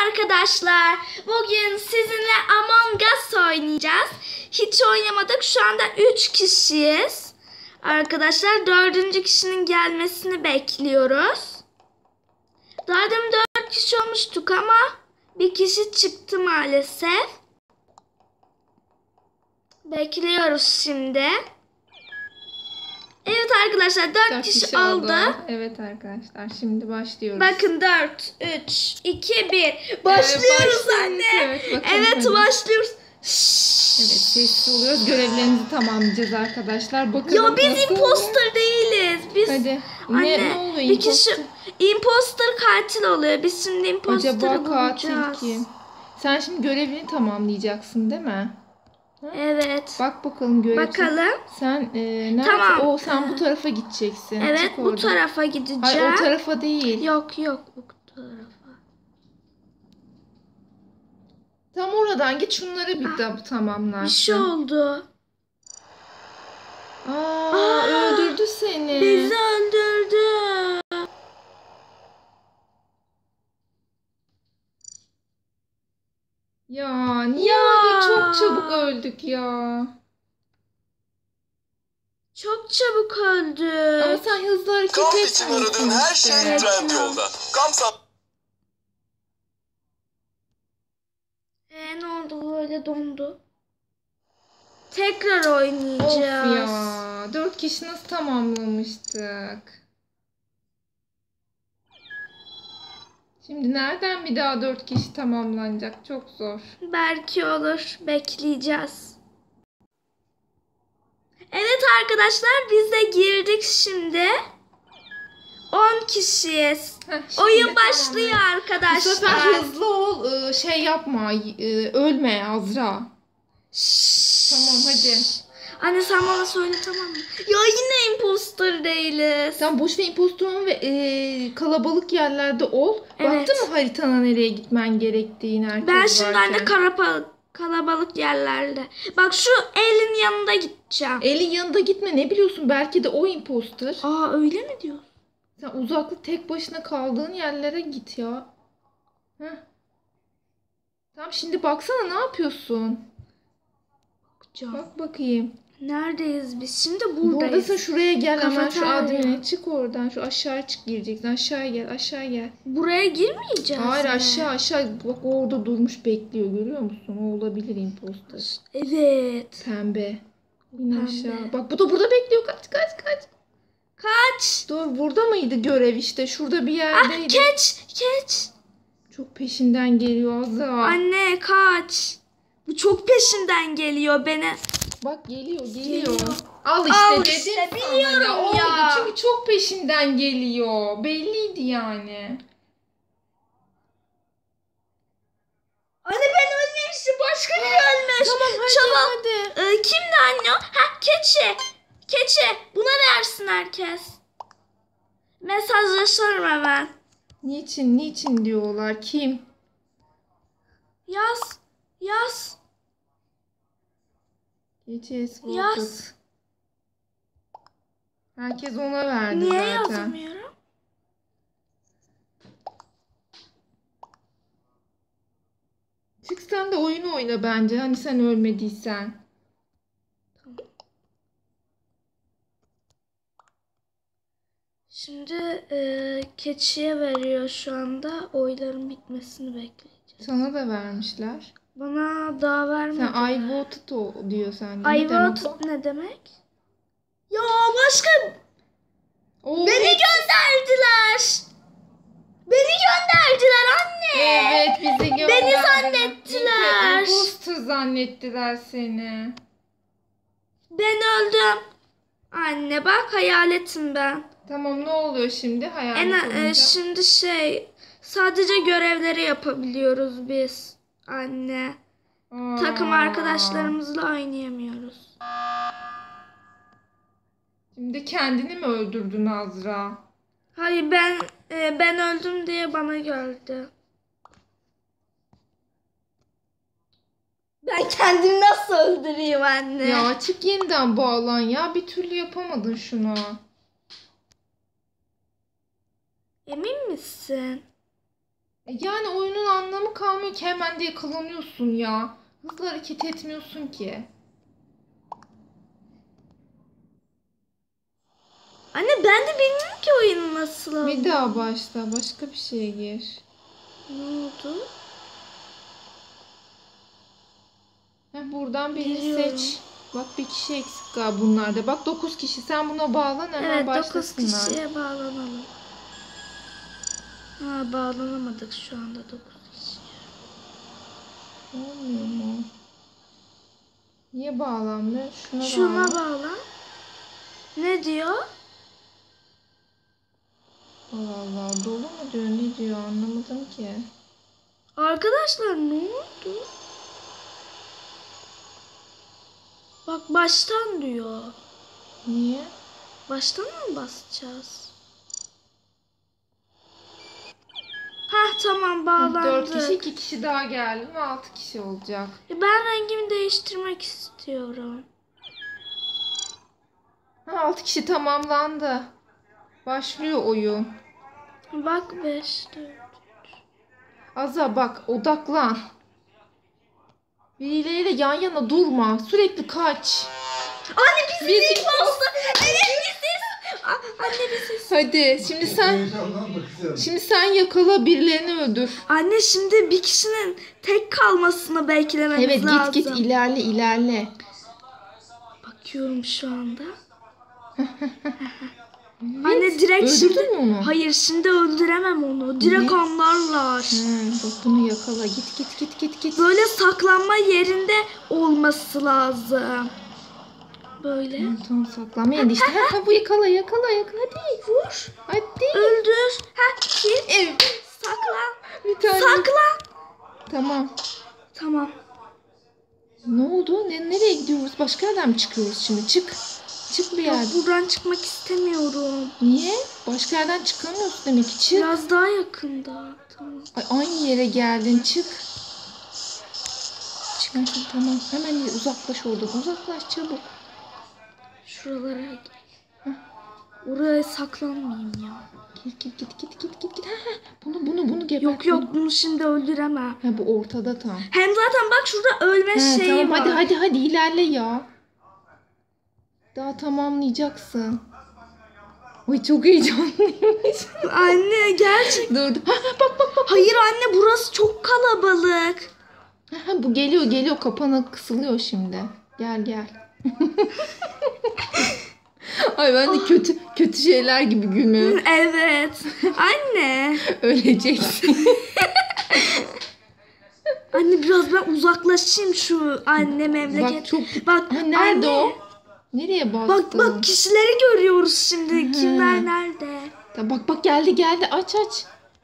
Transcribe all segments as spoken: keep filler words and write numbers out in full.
arkadaşlar. Bugün sizinle Among Us oynayacağız. Hiç oynamadık. Şu anda üç kişiyiz. Arkadaşlar dördüncü kişinin gelmesini bekliyoruz. Daha demin dört kişi olmuştuk ama bir kişi çıktı maalesef. Bekliyoruz şimdi. Evet arkadaşlar dört kişi, kişi oldu. oldu. Evet arkadaşlar şimdi başlıyoruz. Bakın dört, üç, iki, bir. Başlıyoruz evet, anne. Evet, evet başlıyoruz. Evet sessiz oluyoruz. Görevlerimizi tamamlayacağız arkadaşlar. Bakalım ya biz imposter oluyor? değiliz. Biz Hadi. Anne, ne, ne oluyor bir imposter? kişi imposter katil oluyor. Biz şimdi imposter'ı Acaba bulacağız. katil kim? Sen şimdi görevini tamamlayacaksın değil mi? Ha? Evet. Bak bakalım görev. Bakalım. Sen e, nerede? Tamam. O sen bu tarafa gideceksin. Evet bu tarafa gideceğim. Hayır o tarafa değil. Yok yok bu tarafa. Tam oradan git şunları bir ah, de tamamlarsın. Bir şey oldu. Aa, Aa öldürdü seni. Bizi öldürdü. Ya niye ya. öyle çok çabuk öldük ya? Çok çabuk öldü. Ama sen hızlı hareket etmiyorsun. Kamp için aradığın her şey Trendyol'da. Kamp Eee ne oldu böyle dondu? Tekrar oynayacağız. Of ya. Dört kişi nasıl tamamlamıştık? Şimdi nereden bir daha dört kişi tamamlanacak? Çok zor. Belki olur. Bekleyeceğiz. Evet arkadaşlar biz de girdik şimdi. on kişiyiz. Heh, Oyun başlıyor tamam. arkadaşlar. Bu sefer hızlı ol. Şey yapma. Ölme Azra. Şşş. Tamam hadi. Anne sen bana söyle tamam mı? Ya yine imposter değiliz. Sen boş ver imposter olma ve e, kalabalık yerlerde ol. Evet. Baktın mı haritana nereye gitmen gerektiğini herkes Ben şimdi varken. anne kalabalık, kalabalık yerlerde. Bak şu elin yanında gideceğim. Elin yanında gitme ne biliyorsun belki de o imposter. Aa öyle mi diyorsun? Sen uzaklık tek başına kaldığın yerlere git ya. Heh. Tamam şimdi baksana ne yapıyorsun? Bakacağım. Bak bakayım. Neredeyiz biz? Şimdi buradayız. Buradasın şuraya gel hemen şu Kafeterya. admine çık oradan. Şu aşağı çık gireceksin. Aşağı gel aşağı gel. Buraya girmeyeceğiz Hayır mi? aşağı aşağı. Bak orada durmuş bekliyor görüyor musun? O olabilir imposter. Evet. Pembe. İn Pembe. aşağı. Bak bu da burada bekliyor. Kaç kaç kaç. Kaç. Dur burada mıydı görev işte? Şurada bir yerdeydi. Ah keç keç. Çok peşinden geliyor Azra. Anne kaç. Bu çok peşinden geliyor beni. Bak geliyor geliyor. geliyor. Al işte Al dedim işte, sana biliyorum ya. Oldu. ya. Çünkü çok peşinden geliyor. Belliydi yani. Anne ben ölmemiştim. Başka biri ölmüş. Tamam hadi Çabuk. hadi. Ee, kimdi anne o? Ha keçi. Keçi. Buna versin herkes. Mesajlaşırım hemen. Niçin niçin diyorlar. Kim? Yaz. Yaz. Geçeceğiz. Yaz. Herkes ona verdi Niye zaten. yazmıyorum? Çık sen de oyunu oyna bence. Hani sen ölmediysen. Tamam. Şimdi e, keçiye veriyor şu anda. Oyların bitmesini bekleyeceğiz. Sana da vermişler. Bana daha vermediler. Sen I voted o diyor sen. I voted ne demek? Ya başka... Oo, Beni evet. gönderdiler. Beni gönderdiler anne. Evet bizi gönderdiler. Beni zannettiler. Imposter zannettiler seni. Ben öldüm. Anne bak hayaletim ben. Tamam ne oluyor şimdi hayalet En, olunca? e, şimdi şey sadece görevleri yapabiliyoruz biz anne. Aa. Takım arkadaşlarımızla oynayamıyoruz. Şimdi kendini mi öldürdün Azra? Hayır ben e, ben öldüm diye bana geldi. Ben kendimi nasıl öldüreyim anne? Ya açık yeniden bağlan ya. Bir türlü yapamadın şunu. Emin misin? E Yani oyunun anlamı kalmıyor ki, hemen de yakalanıyorsun ya. Hızlı hareket etmiyorsun ki. Anne ben de bilmiyorum ki oyunu nasıl oldu. Bir daha başla. Başka bir şeye gir. Ne oldu? Heh, buradan birini Giriyorum. seç. Bak bir kişi eksik galiba bunlarda. Bak dokuz kişi. Sen buna bağlan, hemen Evet dokuz başlasınlar. kişiye bağlanalım. Ha bağlanamadık şu anda dokuz kişi. Olmuyor mu? Niye bağlanmıyor? Şuna, Şuna bağlan. bağlan. Ne diyor? Allah Allah. Dolu mu diyor? Ne diyor? Anlamadım ki. Arkadaşlar ne oldu? Bak baştan diyor. Niye? Baştan mı basacağız? Hah tamam bağlandık. Dört kişi, iki kişi daha geldi mi? Altı kişi olacak. E, Ben rengimi değiştirmek istiyorum. Ha, altı kişi tamamlandı. Başlıyor oyun. Bak beş, dört. Aza bak, odaklan. Birileriyle yan yana durma. Sürekli kaç. Anne bizi Biz- ilk bastı. Evet biziz. A- Anne biziz. Hadi şimdi sen Heyecandan bakıyorum. şimdi sen yakala, birilerini öldür. Anne şimdi bir kişinin tek kalmasını beklememiz Evet, lazım. git git ilerle ilerle. Bakıyorum şu anda. Anne direkt Öldürdün şimdi... mü onu? Hayır şimdi öldüremem onu. Direkt Niye? anlarlar. He, bak bunu yakala. Git git git git git. Böyle saklanma yerinde olması lazım. Böyle. Tamam, tamam saklanmayın işte. Ha, ha, bu yakala yakala yakala. Hadi vur. Hadi. Öldür. Ha kim? Evet. Saklan. Bir tane. Saklan. Tamam. Tamam. Ne oldu? Ne, nereye gidiyoruz? Başka yerden mi çıkıyoruz şimdi? Çık. Çık bir Yok, yerden. buradan çıkmak istemiyorum. Niye? Başka yerden çıkamıyorsun demek ki. Çık. Biraz daha yakında. Tamam. Ay, aynı yere geldin. Çık. Çık. Hı, tamam. Hemen uzaklaş oradan. Uzaklaş çabuk. Şuralara gel. Oraya saklanmayayım ya. Git git git git git git git. Ha, ha. Bunu bunu bunu gebert. Yok yok bunu şimdi öldüremem. Ha, bu ortada tam. Hem zaten bak şurada ölme He, şeyi tamam var. hadi hadi hadi ilerle ya. Daha tamamlayacaksın. Ay çok heyecanlıymış. Anne gerçek. Dur dur. Ha, ha, bak bak bak. Hayır anne burası çok kalabalık. Ha, ha, bu geliyor geliyor, kapana kısılıyor şimdi. Gel gel. Ay ben de kötü kötü şeyler gibi gülmüyorum. Evet. Anne. Öleceksin. Anne biraz ben uzaklaşayım şu anne memleket. Bak çok. Bak Ha, nerede anne. o? Nereye bastın? Bak bak kişileri görüyoruz şimdi. Kimler nerede? Ya bak bak geldi geldi, aç aç.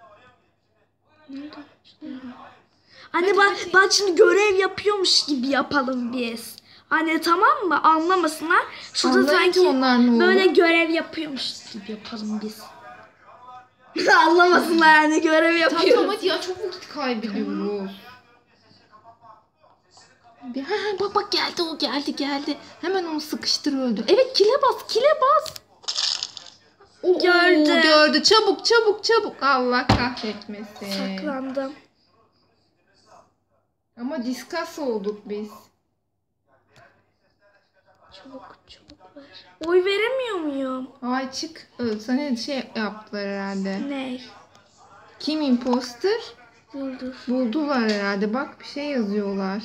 Anne Hadi, bak hadi. bak şimdi görev yapıyormuş gibi yapalım biz. Anne tamam mı? Anlamasınlar. Şurada Anlayın ki sanki onlar ne olur. böyle görev yapıyormuş gibi yapalım biz. Anlamasınlar yani görev Tamam yapıyoruz. tamam hadi ya, çok vakit kaybediyoruz. Bir, ha, ha, bak bak geldi o, geldi geldi. Hemen onu sıkıştır öldür. Evet, kile bas kile bas. Oo, Gördü. Gördü. Çabuk çabuk çabuk. Allah kahretmesin. Saklandım. Ama diskas olduk biz. Çabuk çabuk ver. Oy veremiyor muyum? Ay çık. Öl. Sana şey yaptılar herhalde. Ne? Kim imposter? Dur dur. Buldular herhalde. Bak bir şey yazıyorlar.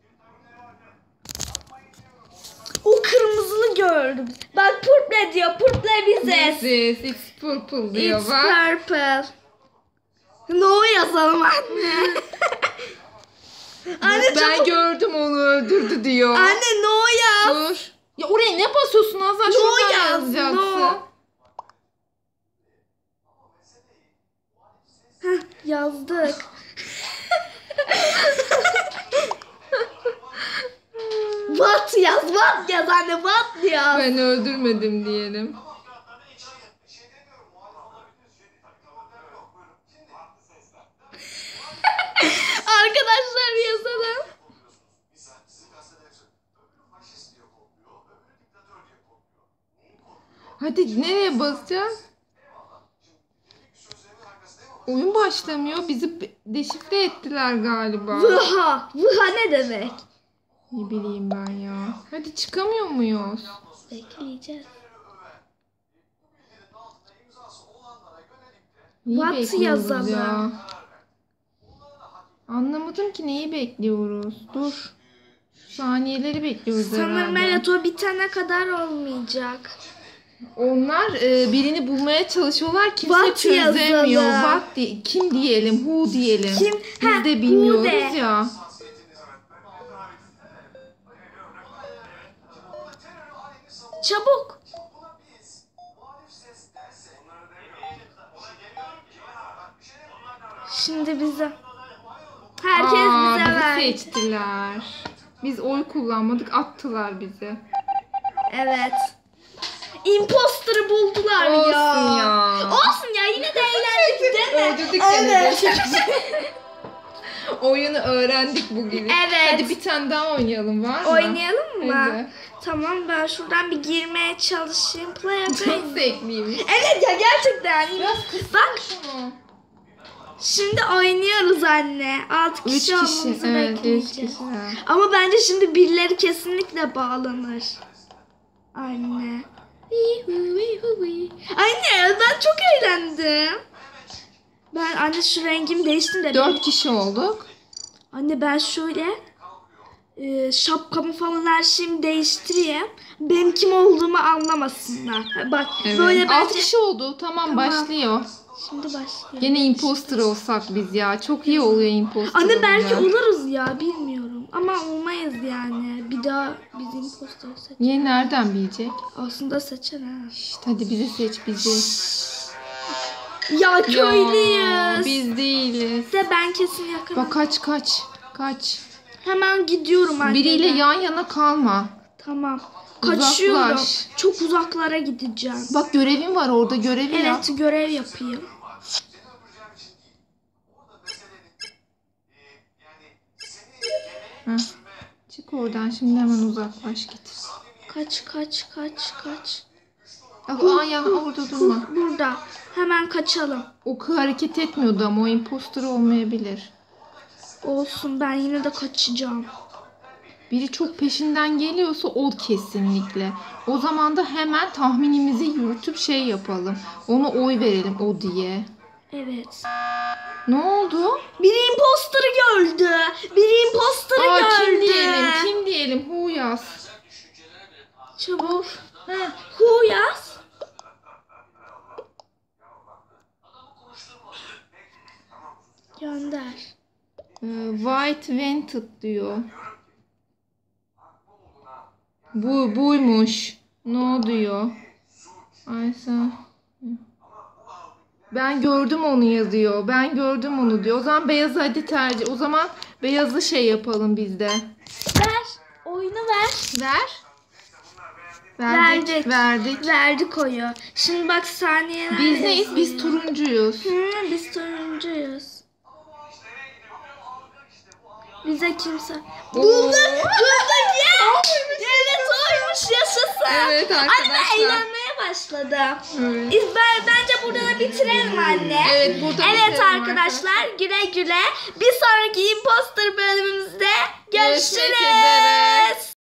O kırmızılı gördüm. Bak purple diyor. Purple biziz. This is it's purple diyor It's bak. purple. No yazalım anne. Anne Bak, ben çabuk. gördüm, onu öldürdü diyor. Anne no yaz. Dur. Ya oraya ne basıyorsun Azra? No Şuradan yaz, yazacaksın. no. Heh, yazdık. What yaz, what yaz anne, what yaz. Ben öldürmedim diyelim. Arkadaşlar yazalım. Hadi nereye basacağız? Oyun başlamıyor. Bizi be- deşifre ettiler galiba. Vıha. Vıha ne demek? Ne bileyim ben ya. Hadi çıkamıyor muyuz? Bekleyeceğiz. Neyi What bekliyoruz yazalım? ya? Anlamadım ki neyi bekliyoruz. Dur. Şu saniyeleri bekliyoruz Sanırım herhalde. evet o bitene kadar olmayacak. Onlar e, birini bulmaya çalışıyorlar. Kimse What çözemiyor. yazalım? What di- kim diyelim? Who diyelim. Kim? Biz Ha, de who bilmiyoruz de. ya. Çabuk. Şimdi bize. Herkes Aa, bize bizi ver. seçtiler. Biz oy kullanmadık. Attılar bizi. Evet. Imposter'ı buldular Olsun ya. ya. Olsun ya yine de eğlendik değil mi? Öldürdük Evet. seni. Oyunu öğrendik bugün. Evet. Hadi bir tane daha oynayalım, var mı? Oynayalım mı? Hadi. Tamam ben şuradan bir girmeye çalışayım. Play a Çok game. zevkliymiş. Evet ya gerçekten. Bak Şunu. şimdi oynuyoruz anne. Altı Üç kişi, kişi. olmamızı Evet, üç bekleyeceğiz. kişi. Ama bence şimdi birileri kesinlikle bağlanır. Anne. Anne ben çok eğlendim. Ben anne şu rengimi değiştim de. Dört kişi olduk. Anne ben şöyle e, şapkamı falan her şeyimi değiştireyim. Benim kim olduğumu anlamasınlar. Bak Evet. böyle Altı bence. kişi oldu. Tamam, Tamam. başlıyor. Şimdi başlıyor. Gene imposter olsak biz ya. Çok iyi oluyor imposter Anne belki olunca. oluruz ya bilmiyorum. Ama olmayız yani. Bir daha biz imposter seç. Niye, nereden bilecek? Aslında seçer ha. Şşt, hadi bizi seç, bizi. Ya Ya, köylüyüz. biz değiliz. De ben kesin yakınım. Bak kaç kaç. Kaç. Hemen gidiyorum anne. Biriyle yan yana kalma. Tamam. Uzaklaş. Kaçıyorum. Çok uzaklara gideceğim. Bak görevin var orada, görevi yap. Evet görev yapayım. Heh. Çık oradan şimdi, hemen uzaklaş git. Kaç kaç kaç kaç. Aa, ya orada durma. Burada. Hemen kaçalım. O kız hareket etmiyordu ama o imposter olmayabilir. Olsun ben yine de kaçacağım. Biri çok peşinden geliyorsa o kesinlikle. O zaman da hemen tahminimizi yürütüp şey yapalım. Ona oy verelim o diye. Evet. Ne oldu? Biri imposter'ı gördü. Biri imposter'ı Aa, gördü. kim diyelim? Kim diyelim? Hu yaz. Çabuk. Heh. Who yaz. Gönder. Ee, White Vented diyor. Bu buymuş. Ne diyor? Aysa. Ben gördüm onu yazıyor. Ben gördüm onu diyor. O zaman beyazı hadi tercih. O zaman beyazı şey yapalım biz de. Ver. Oyunu ver. Ver. Verdik. Verdik. Verdik. Verdik oyu. Şimdi bak saniyeler. Biz neyiz? Biz yazıyor. turuncuyuz. Hı, biz turuncuyuz. Bize kimse... Oo. Bulduk! Bulduk ya! Evet oymuş yaşasın. Evet Anne arkadaşlar. eğlenmeye başladı. Evet. Biz ben, bence burada da bitirelim anne. Evet, burada Evet bitirelim arkadaşlar güle güle. Bir sonraki imposter bölümümüzde Görüşmek görüşürüz. üzere.